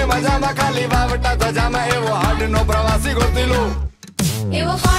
મજામાં ખાલી વાવટા ધજામાં એવો હાડ નો પ્રવાસી ગોતી લો. એવો